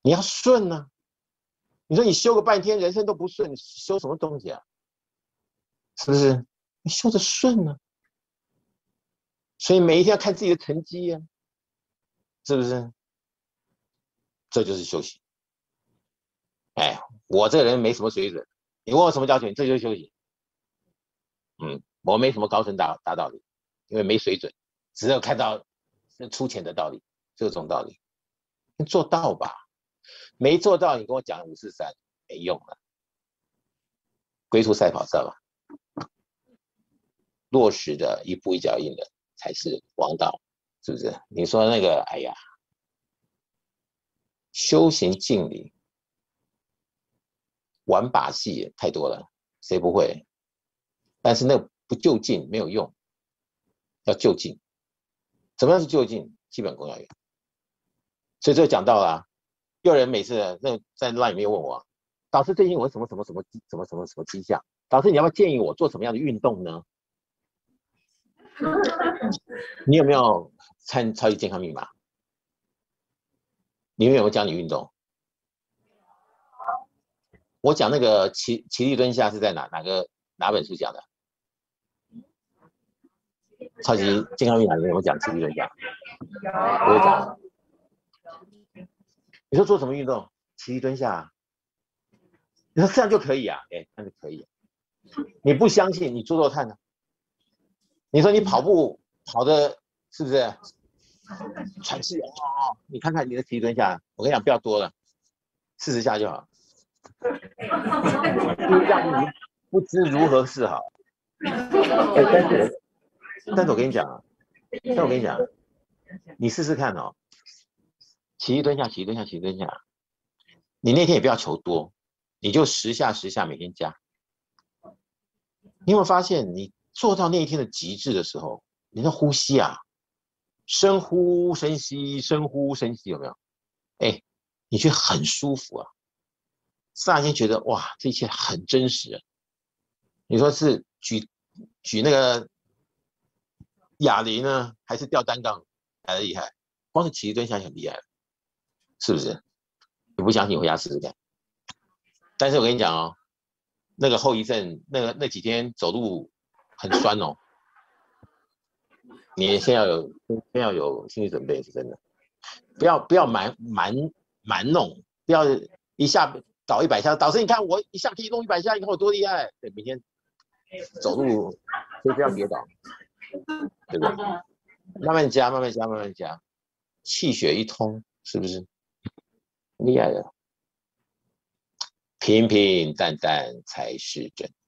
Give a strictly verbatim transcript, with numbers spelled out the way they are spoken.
你要顺啊。你说你修个半天，人生都不顺，你修什么东西啊？是不是？你修的顺啊。所以每一天要看自己的成绩啊，是不是？这就是修行。哎，我这个人没什么水准，你问我什么叫修行，这就是修行。嗯，我没什么高深大大道理，因为没水准，只有看到粗浅的道理，这种道理。做到吧，没做到，你跟我讲五四三没用了。龟兔赛跑知道吧？落实的一步一脚印的才是王道，是不是？你说那个，哎呀，修行敬礼，玩把戏太多了，谁不会？但是那不就近没有用，要就近。怎么样是就近？基本功要有。所以这讲到了、啊，有人每次那在 LINE 里面问我，导师最近我什么什么什么什么什么什么迹象？导师你要不要建议我做什么样的运动呢？你有没有参超级健康密码？你有没有教你运动？我讲那个起起立蹲下是在哪哪个哪本书讲的？超级健康密码里面我讲起立蹲下，我有讲。你说做什么运动？起立蹲下。你说这样就可以啊？哎，那就可以。你不相信，你做做看呢、啊？你说你跑步跑的是不是喘气？哦，你看看你的起立蹲下，我跟你讲，不要多了，四十下就好。因为这样你不知如何是好。哎，但是我，但是我跟你讲啊，但我跟你讲，你试试看哦，起立蹲下，起立蹲下，起立蹲下，你那天也不要求多，你就十下十下每天加。你有没有发现，你做到那一天的极致的时候，你的呼吸啊，深呼深吸，深呼深吸，有没有？哎，你觉得很舒服啊，刹那间觉得哇，这一切很真实啊。你说是举举那个哑铃呢，还是吊单杠来的厉害？光是起立蹲下就很厉害了，是不是？你不相信，回家试试看。但是我跟你讲哦，那个后遗症，那个那几天走路很酸哦，你先要有先要有心理准备，是真的。不要不要蛮蛮蛮弄，不要一下搞一百下。导师，你看我一下可以弄一百下，你看我多厉害。对，明天走路所以不要跌倒，对不对？慢慢加，慢慢加，慢慢加，气血一通，是不是厉害的？平平淡淡才是真。